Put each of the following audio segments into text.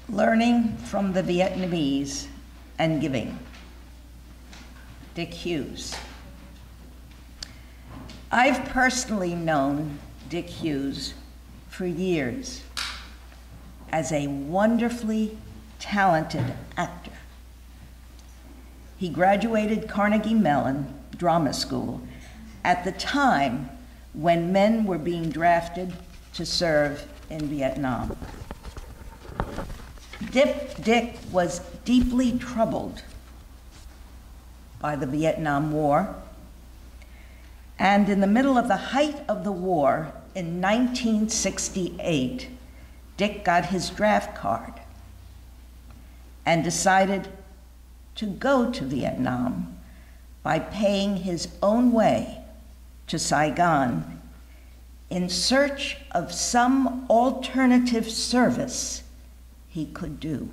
Learning from the Vietnamese and Giving. Dick Hughes. I've personally known Dick Hughes for years as a wonderfully talented actor. He graduated Carnegie Mellon Drama School at the time when men were being drafted to serve in Vietnam. Dick was deeply troubled by the Vietnam War, and in the middle of the height of the war in 1968, Dick got his draft card and decided to go to Vietnam by paying his own way to Saigon in search of some alternative service he could do.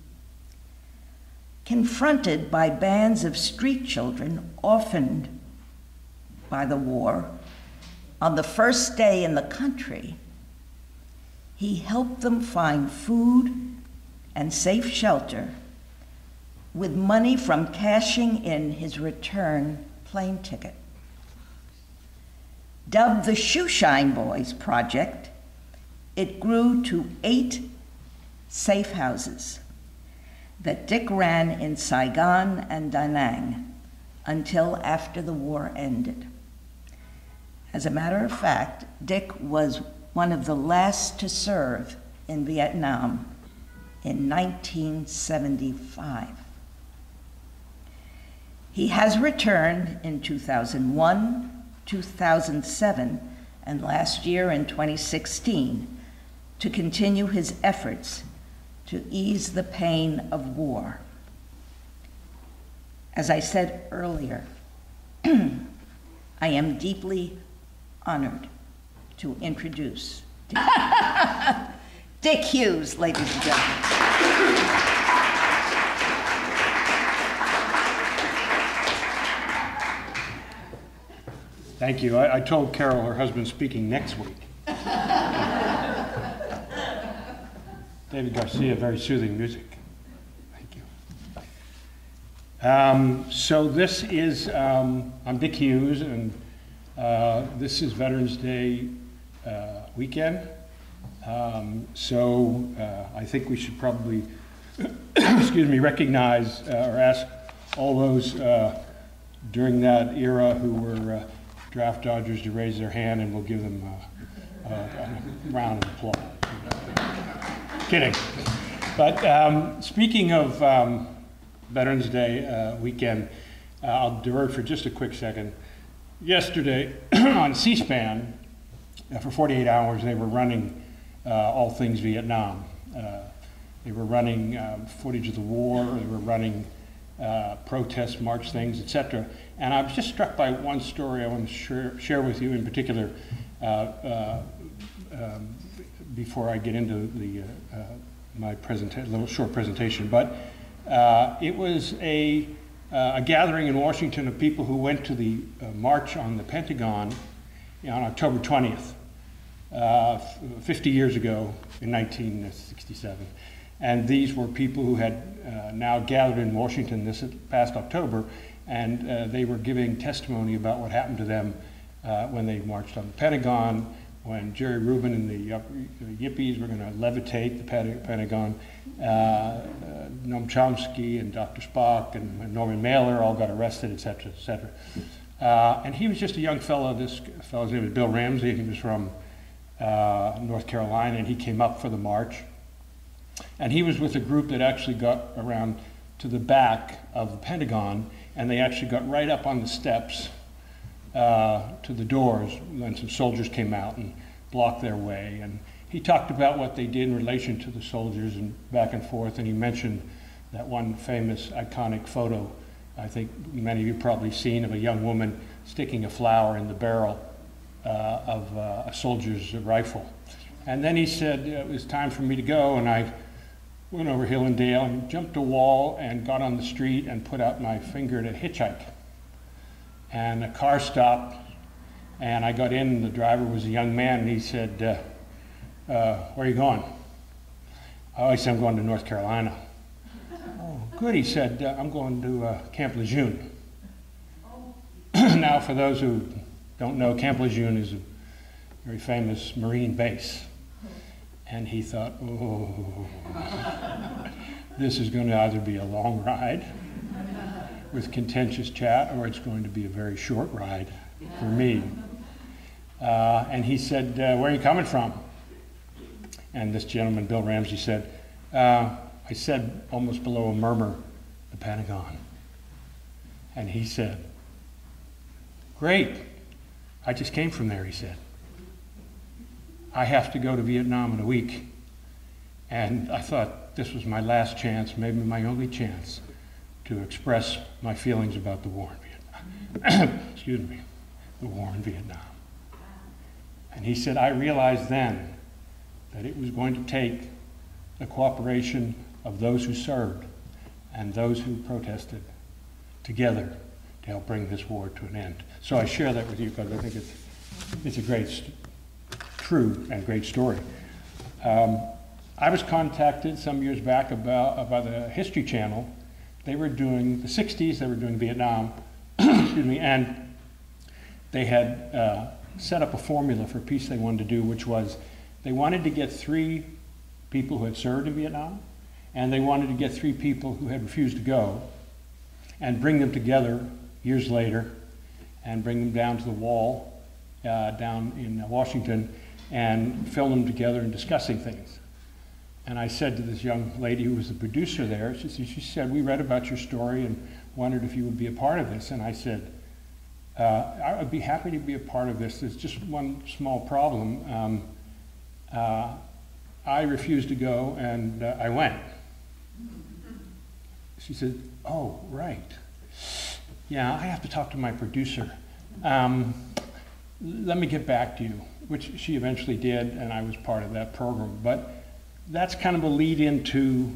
Confronted by bands of street children orphaned by the war, on the first day in the country, he helped them find food and safe shelter with money from cashing in his return plane ticket. Dubbed the Shoeshine Boys Project, it grew to 8 safe houses that Dick ran in Saigon and Da Nang until after the war ended. As a matter of fact, Dick was one of the last to serve in Vietnam in 1975. He has returned in 2001, 2007, and last year in 2016 to continue his efforts to ease the pain of war. As I said earlier, I am deeply honored to introduce Dick Hughes, ladies and gentlemen. Thank you. I told Carol her husband's speaking next week. David Garcia, very soothing music. Thank you. So this is, I'm Dick Hughes, and this is Veterans Day weekend. I think we should probably, excuse me, recognize or ask all those during that era who were draft dodgers to raise their hand, and we'll give them a round of applause. Kidding. But speaking of Veterans Day weekend, I'll divert for just a quick second. Yesterday on C-SPAN, for 48 hours, they were running all things Vietnam. They were running footage of the war, they were running protest march things, etc. And I was just struck by one story I want to share with you in particular before I get into the my little short presentation. But it was a gathering in Washington of people who went to the march on the Pentagon on October 20th, 50 years ago in 1967. And these were people who had now gathered in Washington this past October, and they were giving testimony about what happened to them when they marched on the Pentagon, when Jerry Rubin and the Yippies were going to levitate the Pentagon. Noam Chomsky and Dr. Spock and Norman Mailer all got arrested, et cetera, et cetera. And he was just a young fellow. This fellow's name was Bill Ramsey. He was from North Carolina, and he came up for the march. And he was with a group that actually got around to the back of the Pentagon, and they actually got right up on the steps to the doors when some soldiers came out and blocked their way. And he talked about what they did in relation to the soldiers and back and forth, and he mentioned that one famous iconic photo, I think many of you probably seen, of a young woman sticking a flower in the barrel of a soldier's rifle. And then he said it was time for me to go, and I went over hill and dale and jumped a wall and got on the street and put out my finger to hitchhike. And a car stopped, and I got in, and the driver was a young man, and he said, where are you going? Oh, he said, I'm going to North Carolina. Oh, good, he said, I'm going to Camp Lejeune. Now, for those who don't know, Camp Lejeune is a very famous Marine base. And he thought, oh, this is going to either be a long ride with contentious chat, or it's going to be a very short ride for me. And he said, where are you coming from? And this gentleman, Bill Ramsey, said, I said, almost below a murmur, the Pentagon. And he said, great, I just came from there, he said. I have to go to Vietnam in a week. And I thought this was my last chance, maybe my only chance, to express my feelings about the war in Vietnam. Excuse me, the war in Vietnam. And he said, I realized then that it was going to take the cooperation of those who served and those who protested together to help bring this war to an end. So I share that with you because I think it's a great, true and great story. I was contacted some years back by the History Channel. They were doing, the 60s, they were doing Vietnam, excuse me, and they had set up a formula for a piece they wanted to do, which was they wanted to get 3 people who had served in Vietnam, and they wanted to get 3 people who had refused to go, and bring them together years later, and bring them down to the wall down in Washington, and film them together and discussing things. And I said to this young lady who was the producer there, she said, we read about your story and wondered if you would be a part of this. And I said, I would be happy to be a part of this. There's just one small problem. I refused to go, and I went. She said, oh, right. Yeah, I have to talk to my producer. Let me get back to you, which she eventually did, and I was part of that program. But that's kind of a lead into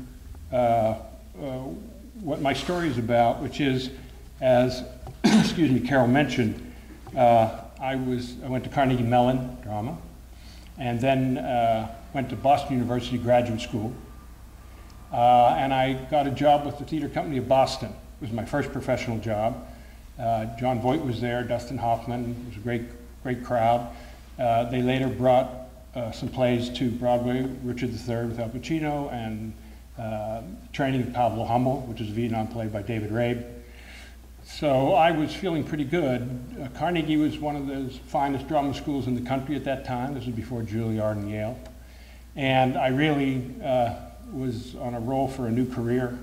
what my story is about, which is, as excuse me, Carol mentioned, I went to Carnegie Mellon drama, and then went to Boston University Graduate School, and I got a job with the Theater Company of Boston. It was my first professional job. John Voight was there, Dustin Hoffman. It was a great crowd. They later brought some plays to Broadway, Richard III with Al Pacino, and Training of Pablo Hummel, which is a Vietnam play by David Rabe. So I was feeling pretty good. Carnegie was one of the finest drama schools in the country at that time. This was before Juilliard and Yale. And I really was on a roll for a new career.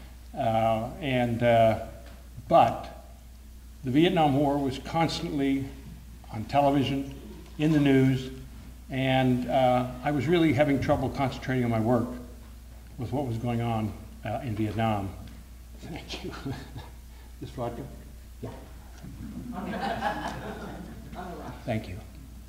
But the Vietnam War was constantly on television, in the news, and I was really having trouble concentrating on my work with what was going on in Vietnam. Thank you. This vodka? Yeah. Thank you.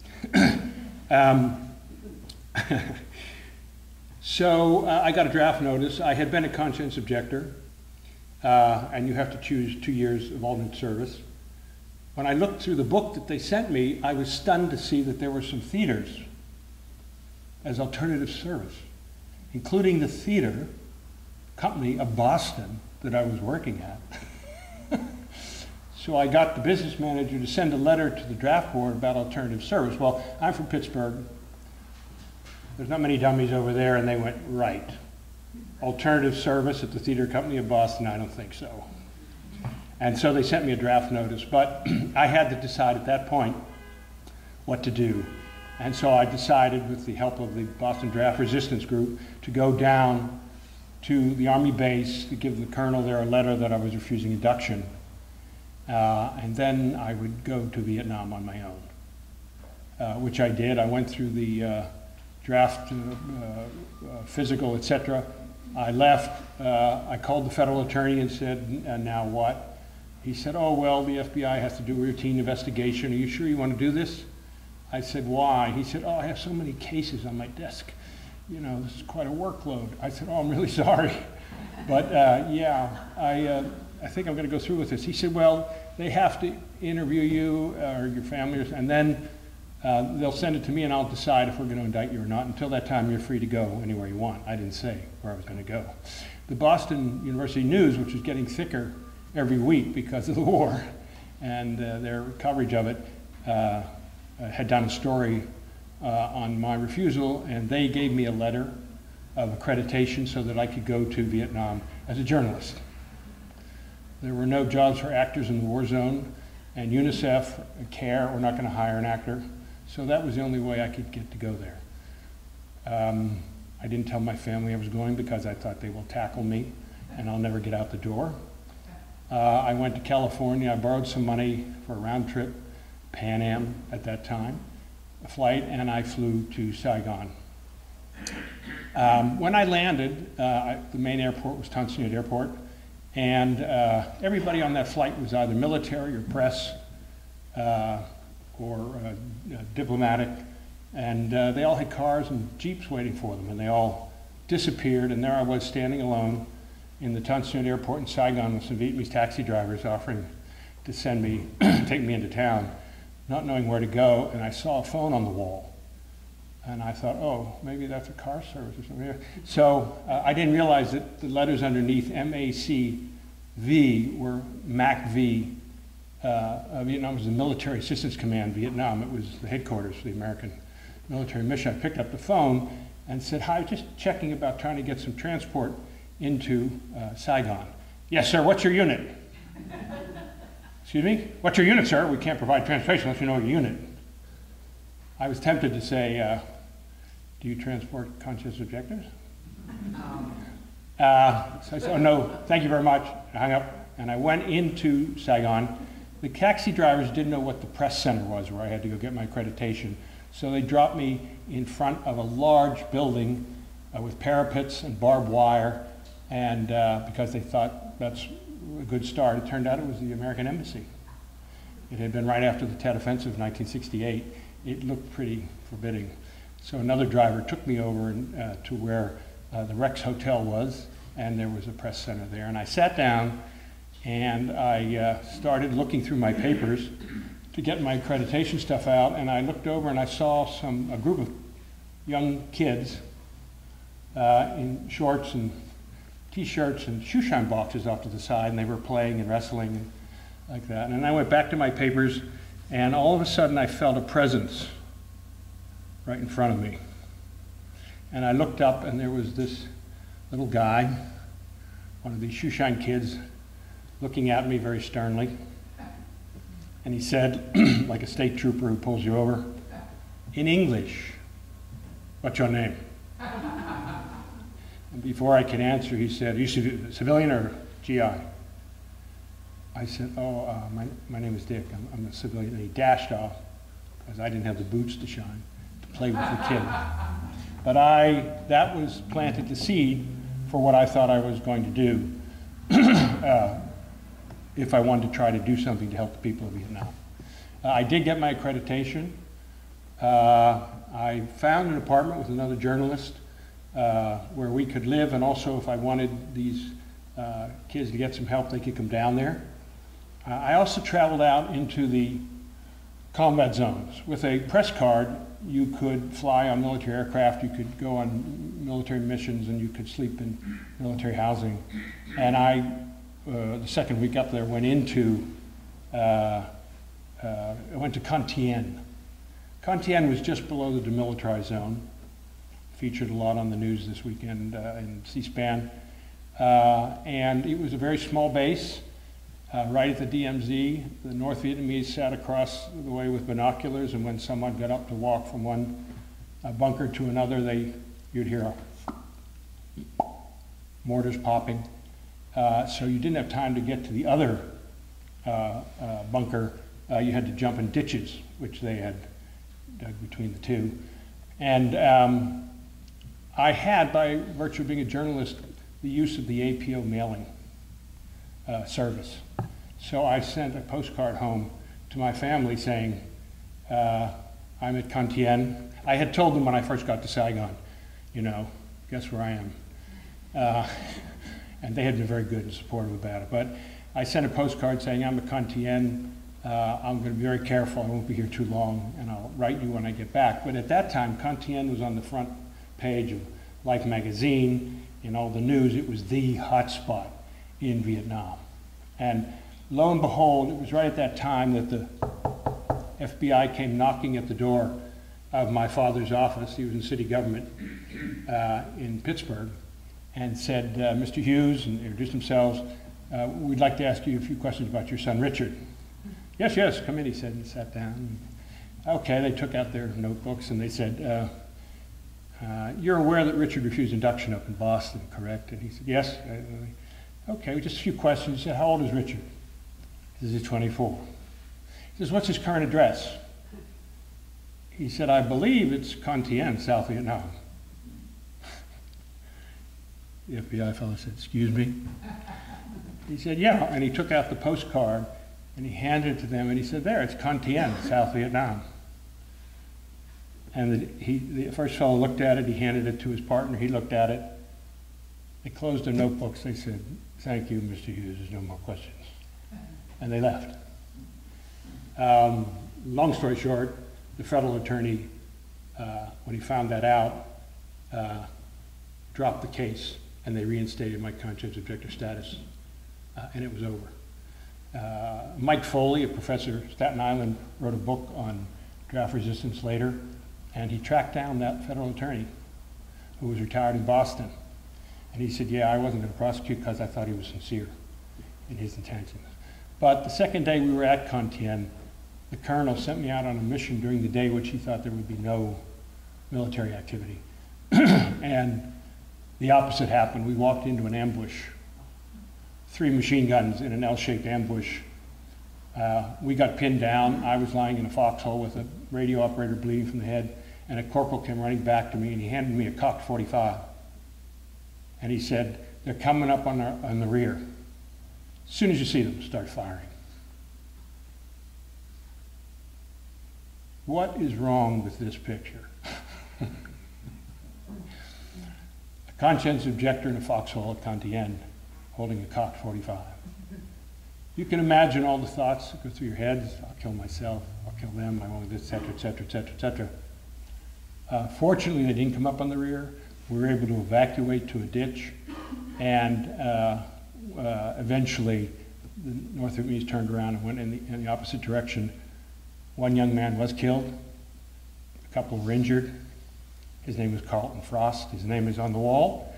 So I got a draft notice. I had been a conscientious objector, and you have to choose 2 years of alternate service. When I looked through the book that they sent me, I was stunned to see that there were some theaters as alternative service, including the Theater Company of Boston that I was working at. So I got the business manager to send a letter to the draft board about alternative service. Well, I'm from Pittsburgh. There's not many dummies over there, and they went, right. Alternative service at the Theater Company of Boston? I don't think so. And so they sent me a draft notice, but I had to decide at that point what to do. And so I decided, with the help of the Boston Draft Resistance Group, to go down to the Army base to give the colonel there a letter that I was refusing induction. And then I would go to Vietnam on my own, which I did. I went through the draft physical, etc. I left. I called the federal attorney and said, now what? He said, oh, well, the FBI has to do a routine investigation. Are you sure you want to do this? I said, why? He said, oh, I have so many cases on my desk. You know, this is quite a workload. I said, oh, I'm really sorry. But yeah, I think I'm going to go through with this. He said, well, they have to interview you or your family, and then they'll send it to me and I'll decide if we're going to indict you or not. Until that time, you're free to go anywhere you want. I didn't say where I was going to go. The Boston University News, which was getting thicker every week because of the war, and their coverage of it, had done a story on my refusal, and they gave me a letter of accreditation so that I could go to Vietnam as a journalist. There were no jobs for actors in the war zone, and UNICEF, CARE, were not going to hire an actor, so that was the only way I could get to go there. I didn't tell my family I was going because I thought they will tackle me and I'll never get out the door. I went to California. I borrowed some money for a round trip, Pan Am at that time, a flight, and I flew to Saigon. When I landed, the main airport was Tan Son Nhut Airport, and everybody on that flight was either military or press or diplomatic, and they all had cars and jeeps waiting for them, and they all disappeared, and there I was standing alone in the Tan Son Nhut Airport in Saigon with some Vietnamese taxi drivers offering to send me, take me into town, not knowing where to go, and I saw a phone on the wall. And I thought, oh, maybe that's a car service or something. So I didn't realize that the letters underneath MACV were MACV. Vietnam was the Military Assistance Command, Vietnam. It was the headquarters for the American military mission. I picked up the phone and said, hi, just checking about trying to get some transport into Saigon. Yes, sir, what's your unit? Excuse me? What's your unit, sir? We can't provide transportation unless you know your unit. I was tempted to say, do you transport conscious objectives? So I said, oh no, thank you very much. I hung up and I went into Saigon. The taxi drivers didn't know what the press center was where I had to go get my accreditation. So they dropped me in front of a large building with parapets and barbed wire, and because they thought that's a good start. It turned out it was the American Embassy. It had been right after the Tet Offensive of 1968. It looked pretty forbidding. So another driver took me over to where the Rex Hotel was, and there was a press center there. And I sat down and I started looking through my papers to get my accreditation stuff out, and I looked over and I saw a group of young kids in shorts and t-shirts and shoe shine boxes off to the side, and they were playing and wrestling and like that. And I went back to my papers, and all of a sudden I felt a presence right in front of me. And I looked up and there was this little guy, one of these shoe shine kids, looking at me very sternly. And he said, like a state trooper who pulls you over, in English, what's your name? And before I could answer, he said, are you civilian or GI? I said, oh, my name is Dick, I'm a civilian. And he dashed off because I didn't have the boots to shine to play with the kid. But that was planted the seed for what I thought I was going to do if I wanted to try to do something to help the people of Vietnam. I did get my accreditation. I found an apartment with another journalist where we could live, and also if I wanted these kids to get some help, they could come down there. I also traveled out into the combat zones. With a press card, you could fly on military aircraft, you could go on military missions, and you could sleep in military housing. And I, the second week up there, went to Con Thien. Con Thien was just below the demilitarized zone. Featured a lot on the news this weekend in C-SPAN. And it was a very small base. Right at the DMZ, the North Vietnamese sat across the way with binoculars, and when someone got up to walk from one bunker to another, you'd hear mortars popping. So you didn't have time to get to the other bunker. You had to jump in ditches, which they had dug between the two. And I had, by virtue of being a journalist, the use of the APO mailing service. So I sent a postcard home to my family saying, I'm at Con Thien. I had told them when I first got to Saigon, guess where I am. And they had been very good and supportive about it. But I sent a postcard saying, I'm at Con Thien. I'm going to be very careful. I won't be here too long, and I'll write you when I get back. But at that time, Con Tien was on the front page of Life magazine, in all the news. It was the hot spot in Vietnam. And lo and behold, it was right at that time that the FBI came knocking at the door of my father's office. He was in city government in Pittsburgh, and said, Mr. Hughes, and introduced themselves, we'd like to ask you a few questions about your son, Richard. Yes, yes, come in, he said, and sat down. Okay, they took out their notebooks, and they said, you're aware that Richard refused induction up in Boston, correct? And he said, yes. Okay, just a few questions. He said, how old is Richard? He says, he's 24. He says, what's his current address? He said, I believe it's Con Tien, South Vietnam. The FBI fellow said, excuse me? He said, yeah, and he took out the postcard and he handed it to them and he said, there, it's Con Tien, South Vietnam. And the first fellow looked at it, he handed it to his partner, he looked at it. They closed their notebooks, they said, thank you, Mr. Hughes, there's no more questions. And they left. Long story short, the federal attorney, when he found that out, dropped the case, and they reinstated my conscience objector status, and it was over. Mike Foley, a professor at Staten Island, wrote a book on draft resistance later, and he tracked down that federal attorney who was retired in Boston. And he said, yeah, I wasn't going to prosecute because I thought he was sincere in his intentions. But the second day we were at Con Tien, the colonel sent me out on a mission during the day which he thought there would be no military activity. And the opposite happened. We walked into an ambush, 3 machine guns in an L-shaped ambush. We got pinned down. I was lying in a foxhole with a radio operator bleeding from the head, and a corporal came running back to me, and he handed me a cocked .45. And he said, they're coming up on the rear. As soon as you see them, start firing. What is wrong with this picture? A conscience objector in a foxhole at Con Tien holding a cocked .45. You can imagine all the thoughts that go through your head. I'll kill myself, I'll kill them, I won't, et cetera, et cetera, et cetera, et cetera. Fortunately, they didn't come up on the rear. We were able to evacuate to a ditch, and eventually the North Vietnamese turned around and went in the opposite direction. One young man was killed, a couple were injured. His name was Carlton Frost. His name is on the wall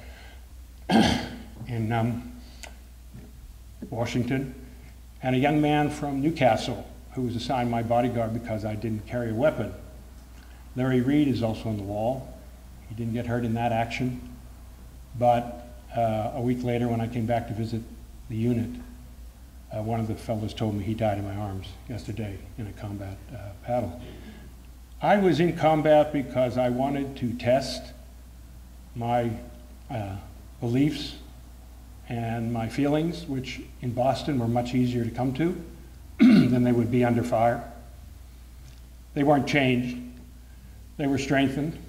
in Washington. And a young man from Newcastle who was assigned my bodyguard because I didn't carry a weapon. Larry Reed is also on the wall. He didn't get hurt in that action. But a week later, when I came back to visit the unit, one of the fellows told me he died in my arms yesterday in a combat battle. I was in combat because I wanted to test my beliefs and my feelings, which in Boston were much easier to come to than they would be under fire. They weren't changed. They were strengthened.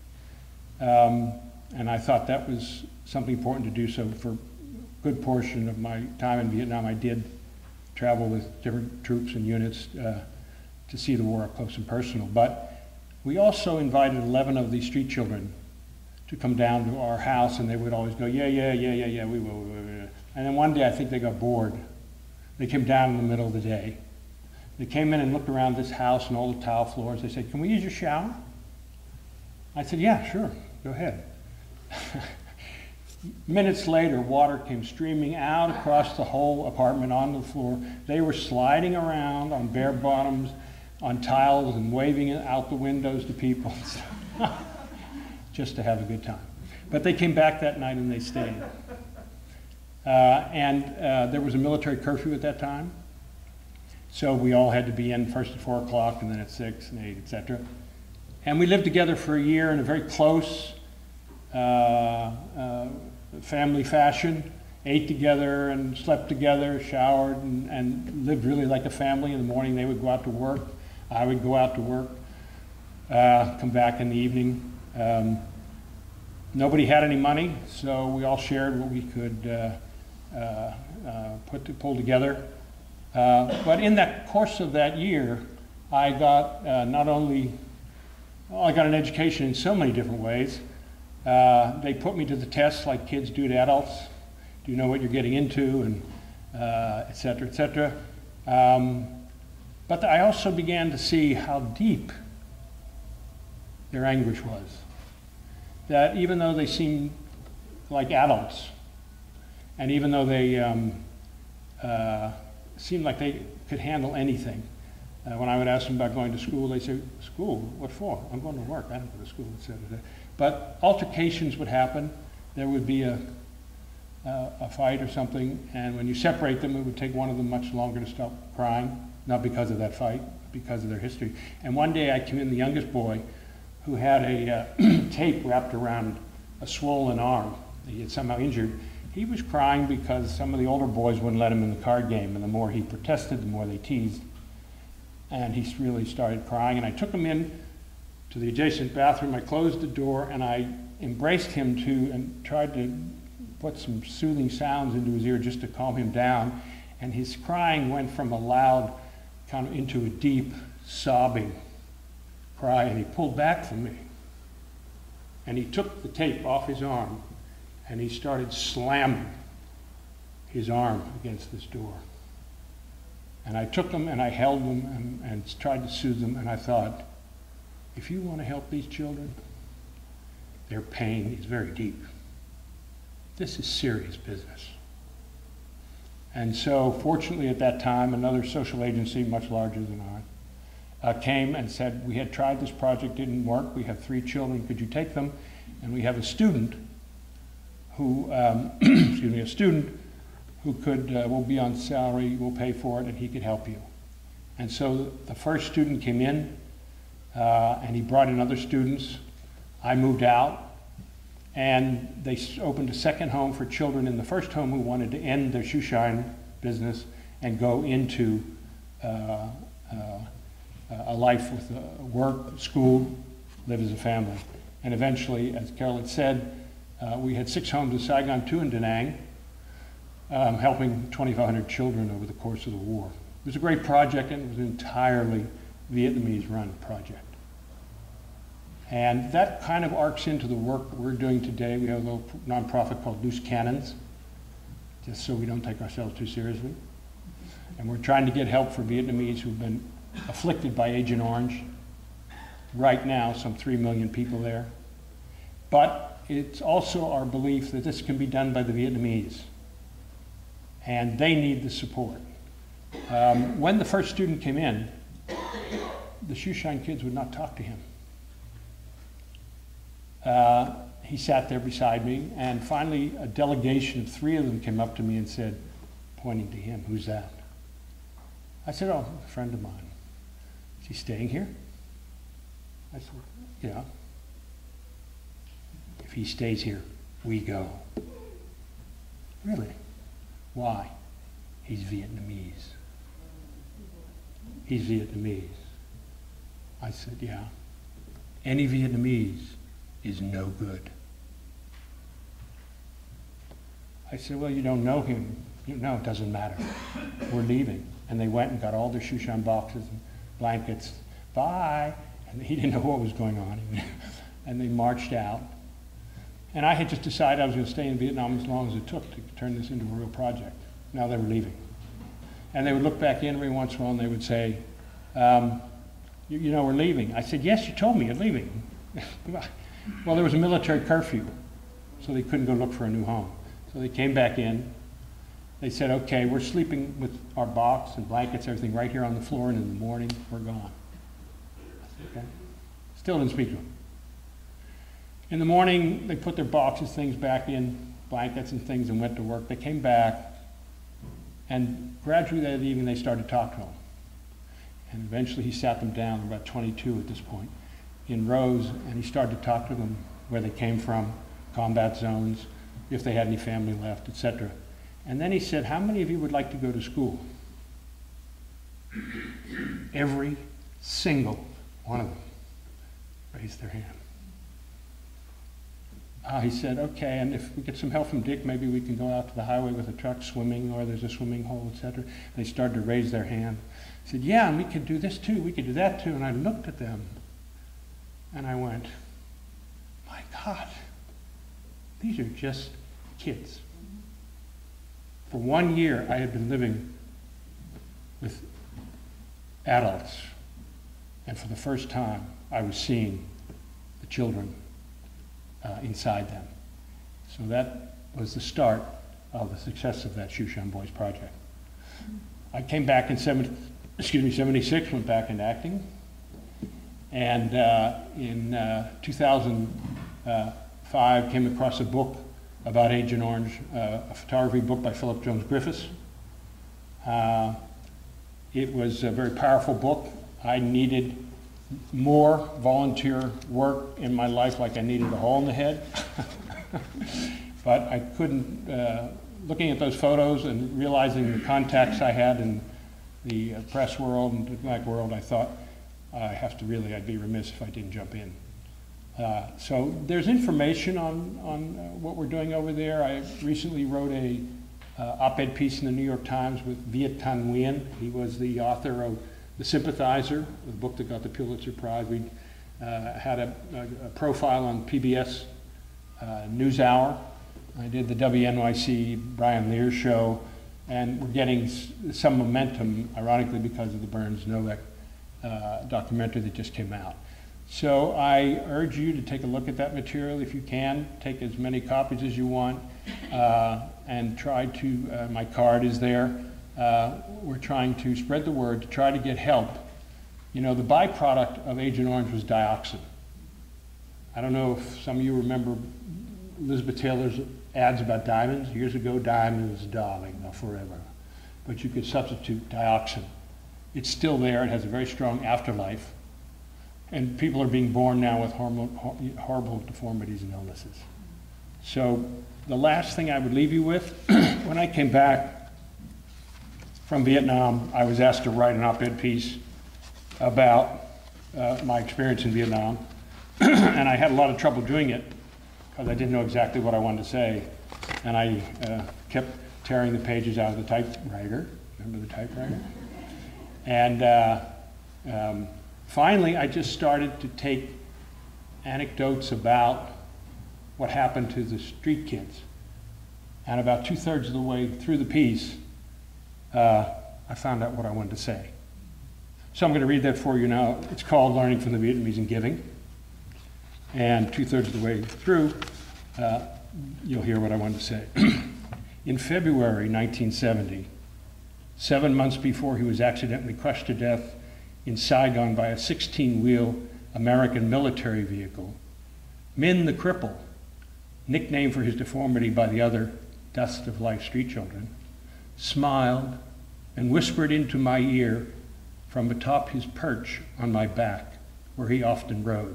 And I thought that was something important to do. So for a good portion of my time in Vietnam, I did travel with different troops and units to see the war up close and personal. But we also invited 11 of these street children to come down to our house, and they would always go, yeah, we will. And then one day, I think they got bored. They came down in the middle of the day. They came in and looked around this house and all the tile floors. They said, can we use your shower? I said, yeah, sure, go ahead. Minutes later, water came streaming out across the whole apartment onto the floor. They were sliding around on bare bottoms, on tiles, and waving it out the windows to people, just to have a good time. But they came back that night and they stayed. There was a military curfew at that time, so we all had to be in first at 4 o'clock and then at 6 and 8, etc. And we lived together for a year in a very close family fashion, ate together and slept together, showered, and lived really like a family. In the morning they would go out to work, I would go out to work, come back in the evening. Nobody had any money, so we all shared what we could pull together. But in that course of that year, I got not only, well, I got an education in so many different ways. They put me to the test like kids do to adults. Do you know what you're getting into, and et cetera, et cetera. But I also began to see how deep their anguish was. That even though they seemed like adults, and even though they seemed like they could handle anything, when I would ask them about going to school, they say, "School? What for? I'm going to work. I don't go to school," et cetera. But altercations would happen. There would be a fight or something, and when you separate them, it would take one of them much longer to stop crying, not because of that fight, but because of their history. And one day I came in, the youngest boy, who had a tape wrapped around a swollen arm that he had somehow injured. He was crying because some of the older boys wouldn't let him in the card game, and the more he protested, the more they teased. And he really started crying, and I took him in to the adjacent bathroom. I closed the door, and I embraced him and tried to put some soothing sounds into his ear just to calm him down. And his crying went from a loud kind of into a deep sobbing cry, and he pulled back from me. And he took the tape off his arm, and he started slamming his arm against this door. And I took him and I held him and tried to soothe them, and I thought, if you want to help these children, their pain is very deep. This is serious business. And so, fortunately at that time, another social agency, much larger than ours, came and said, we had tried this project, didn't work, we have 3 children, could you take them? And we have a student who, excuse me, a student who will be on salary, will pay for it, and he could help you. And so the first student came in, and he brought in other students. I moved out, and they opened a second home for children in the first home who wanted to end their shoe shine business and go into a life with work, school, live as a family. And eventually, as Carol had said, we had 6 homes in Saigon, 2 in Da Nang, helping 2,500 children over the course of the war. It was a great project, and it was an entirely Vietnamese-run project. And that kind of arcs into the work we're doing today. We have a little nonprofit called Loose Cannons, just so we don't take ourselves too seriously. And we're trying to get help for Vietnamese who've been afflicted by Agent Orange. Right now, some 3 million people there. But it's also our belief that this can be done by the Vietnamese, and they need the support. When the first student came in, the shoeshine kids would not talk to him. He sat there beside me, and finally a delegation of 3 of them came up to me and said, pointing to him, "Who's that?" I said, "Oh, a friend of mine." "Is he staying here?" I said, "Yeah." "If he stays here, we go." "Really? Why?" "He's Vietnamese." "He's Vietnamese." I said, "Yeah. Any Vietnamese is no good." I said, "Well, you don't know him." "No, it doesn't matter. We're leaving." And they went and got all their shoeshine boxes and blankets. "Bye." And he didn't know what was going on. And they marched out. And I had just decided I was going to stay in Vietnam as long as it took to turn this into a real project. Now they were leaving. And they would look back in every once in a while and they would say, you know, we're leaving. I said, "Yes, you told me you're leaving." Well, there was a military curfew, so they couldn't go look for a new home. So they came back in. They said, "Okay, we're sleeping with our box and blankets, everything right here on the floor, and in the morning, we're gone." I said, "Okay." Still didn't speak to them. In the morning, they put their boxes, things back in, blankets and things, and went to work. They came back, and gradually that evening, they started talking to him. And eventually, he sat them down, about 22 at this point, in rows, and he started to talk to them where they came from, combat zones, if they had any family left, etc. And then he said, "How many of you would like to go to school?" Every single one of them raised their hand. He said, okay, and if we get some help from Dick, maybe we can go out to the highway with a truck swimming, or there's a swimming hole, etc. They started to raise their hand. He said, yeah, and we could do this too, we could do that too. And I looked at them and I went, my God, these are just kids. For 1 year, I had been living with adults, and for the first time, I was seeing the children inside them. So that was the start of the success of that Shushan Boys project. I came back in 76, went back into acting, and in 2005 came across a book about Agent Orange, a photography book by Philip Jones Griffiths. It was a very powerful book. I needed more volunteer work in my life, like I needed a hole in the head. But I couldn't, looking at those photos and realizing the contacts I had in the press world and diplomatic world, I thought I'd be remiss if I didn't jump in. So there's information on what we're doing over there. I recently wrote a op-ed piece in the New York Times with Viet Thanh Nguyen. He was the author of The Sympathizer, the book that got the Pulitzer Prize. We had a profile on PBS NewsHour. I did the WNYC Brian Lear show, and we're getting some momentum, ironically, because of the Burns Novak documentary that just came out. So I urge you to take a look at that material if you can. Take as many copies as you want, and try to, my card is there. We're trying to spread the word to try to get help. You know, the byproduct of Agent Orange was dioxin. I don't know if some of you remember Elizabeth Taylor's ads about diamonds. Years ago, diamonds, darling, are forever. But you could substitute dioxin. It's still there. It has a very strong afterlife. And people are being born now with horrible deformities and illnesses. So the last thing I would leave you with, when I came back from Vietnam, I was asked to write an op-ed piece about my experience in Vietnam. And I had a lot of trouble doing it because I didn't know exactly what I wanted to say. And I kept tearing the pages out of the typewriter. Remember the typewriter? And finally, I just started to take anecdotes about what happened to the street kids. And about 2/3 of the way through the piece, I found out what I wanted to say. So I'm going to read that for you now. It's called Learning from the Vietnamese and Giving. And 2/3 of the way through, you'll hear what I wanted to say. In February 1970, 7 months before he was accidentally crushed to death in Saigon by a 16-wheel American military vehicle, Min the Cripple, nicknamed for his deformity by the other dust of life street children, smiled and whispered into my ear from atop his perch on my back, where he often rode.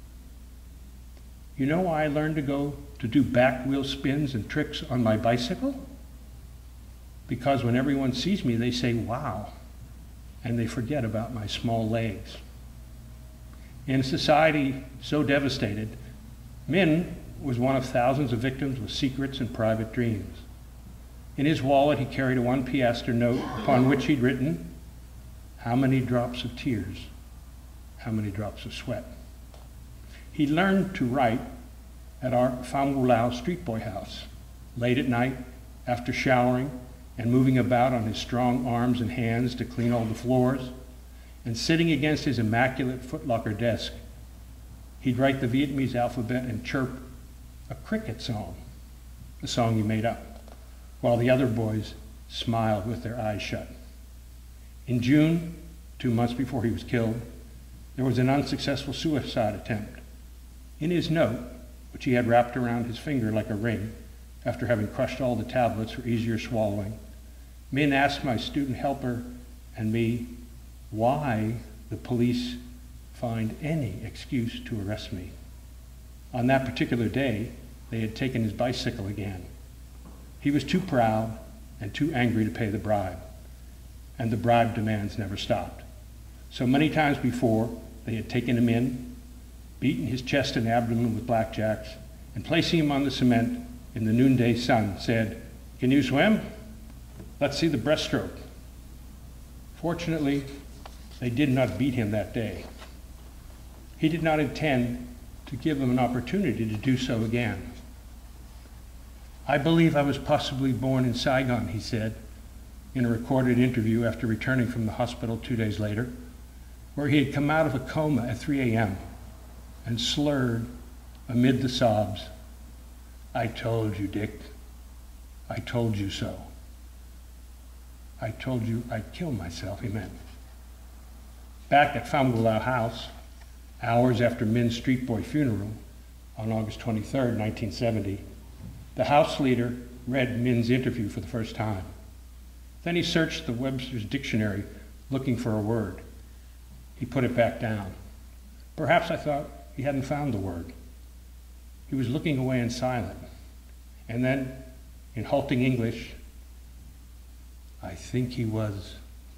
You know why I learned to do back wheel spins and tricks on my bicycle? Because when everyone sees me, they say, wow, and they forget about my small legs. In a society so devastated, Min was one of thousands of victims with secrets and private dreams. In his wallet, he carried a 1 piastre note upon which he'd written, how many drops of tears, how many drops of sweat. He learned to write at our Pham Ngu Lao street boy house, late at night, after showering and moving about on his strong arms and hands to clean all the floors, and sitting against his immaculate footlocker desk, he'd write the Vietnamese alphabet and chirp a cricket song, a song he made up, while the other boys smiled with their eyes shut. In June, 2 months before he was killed, there was an unsuccessful suicide attempt. In his note, which he had wrapped around his finger like a ring, after having crushed all the tablets for easier swallowing, Min asked my student helper and me why the police find any excuse to arrest me. On that particular day, they had taken his bicycle again. He was too proud and too angry to pay the bribe, and the bribe demands never stopped. So many times before, they had taken him in, beaten his chest and abdomen with blackjacks, and placing him on the cement in the noonday sun, said, "Can you swim? Let's see the breaststroke." Fortunately, they did not beat him that day. He did not intend to give them an opportunity to do so again. "I believe I was possibly born in Saigon," he said in a recorded interview after returning from the hospital 2 days later, where he had come out of a coma at 3 a.m. and slurred amid the sobs, "I told you, Dick. I told you so. I told you I'd kill myself," he meant. Back at Famgulau House, hours after Min's street boy funeral on August 23, 1970, the House leader read Min's interview for the first time. Then he searched the Webster's dictionary looking for a word. He put it back down. Perhaps I thought he hadn't found the word. He was looking away in silence. And then, in halting English, I think he was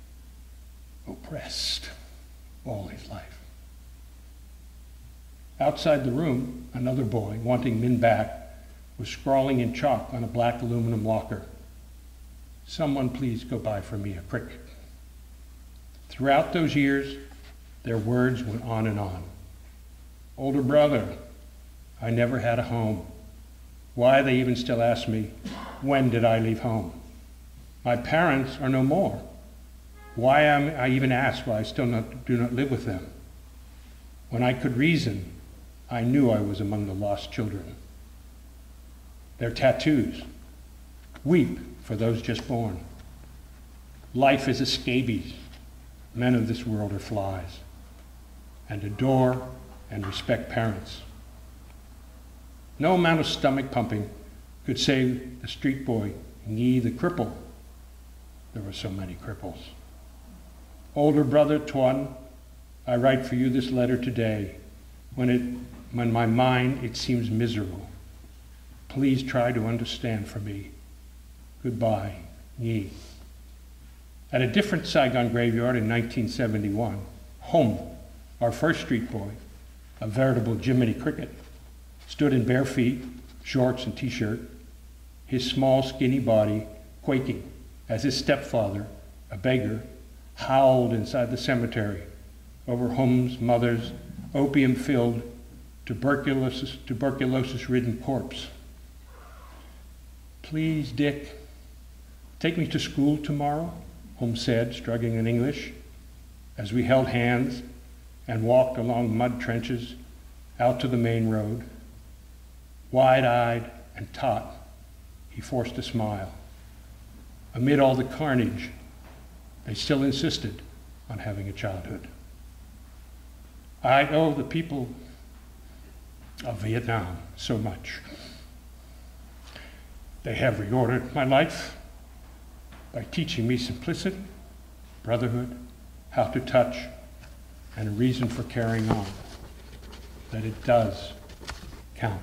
oppressed all his life. Outside the room, another boy, wanting Min back, was scrawling in chalk on a black aluminum locker, "Someone please go buy for me a cricket." Throughout those years, their words went on and on. "Older brother, I never had a home. Why, they even still ask me, when did I leave home? My parents are no more. Why am I even asked why I still do not live with them? When I could reason, I knew I was among the lost children. Their tattoos, weep for those just born. Life is a scabies. Men of this world are flies. And adore and respect parents." No amount of stomach pumping could save the street boy, Nhi the cripple. There were so many cripples. "Older brother Tuan, I write for you this letter today, when my mind it seems miserable. Please try to understand for me. Goodbye, Nhi." At a different Saigon graveyard in 1971, Hom, our first street boy, a veritable Jiminy Cricket, stood in bare feet, shorts and t-shirt, his small skinny body quaking as his stepfather, a beggar, howled inside the cemetery over Hom's mother's opium-filled, tuberculosis-ridden corpse. "Please, Dick, take me to school tomorrow," Hom said, struggling in English, as we held hands and walked along mud trenches out to the main road. Wide-eyed and taut, he forced a smile. Amid all the carnage, they still insisted on having a childhood. I owe the people of Vietnam so much. They have reordered my life by teaching me simplicity, brotherhood, how to touch, and a reason for carrying on, that it does count.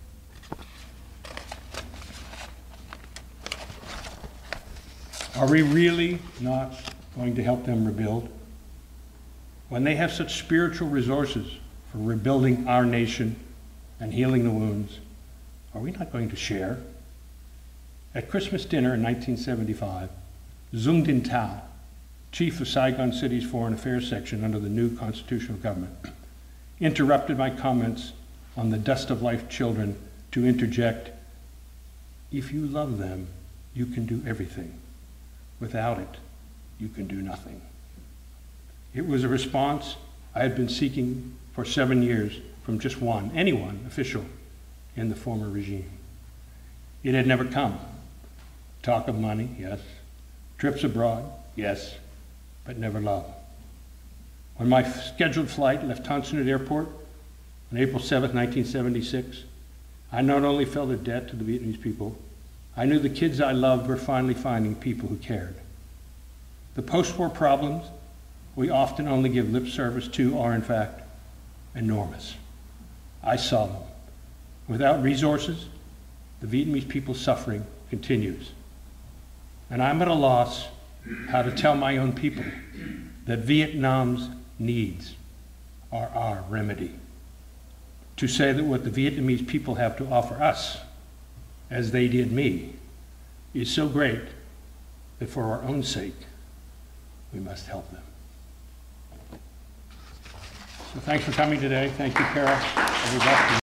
Are we really not going to help them rebuild? When they have such spiritual resources for rebuilding our nation and healing the wounds, are we not going to share? At Christmas dinner in 1975, Dung Din Tao, chief of Saigon City's Foreign Affairs section under the new constitutional government, interrupted my comments on the dust of life children to interject, "If you love them, you can do everything. Without it, you can do nothing." It was a response I had been seeking for 7 years from just anyone official in the former regime. It had never come. Talk of money, yes. Trips abroad, yes, but never love. When my scheduled flight left Tan Son Nhut Airport on April 7, 1976, I not only felt a debt to the Vietnamese people, I knew the kids I loved were finally finding people who cared. The post-war problems we often only give lip service to are, in fact, enormous. I saw them. Without resources, the Vietnamese people's suffering continues. And I'm at a loss how to tell my own people that Vietnam's needs are our remedy. to say that what the Vietnamese people have to offer us, as they did me, is so great that for our own sake, we must help them. So thanks for coming today. Thank you, Kara.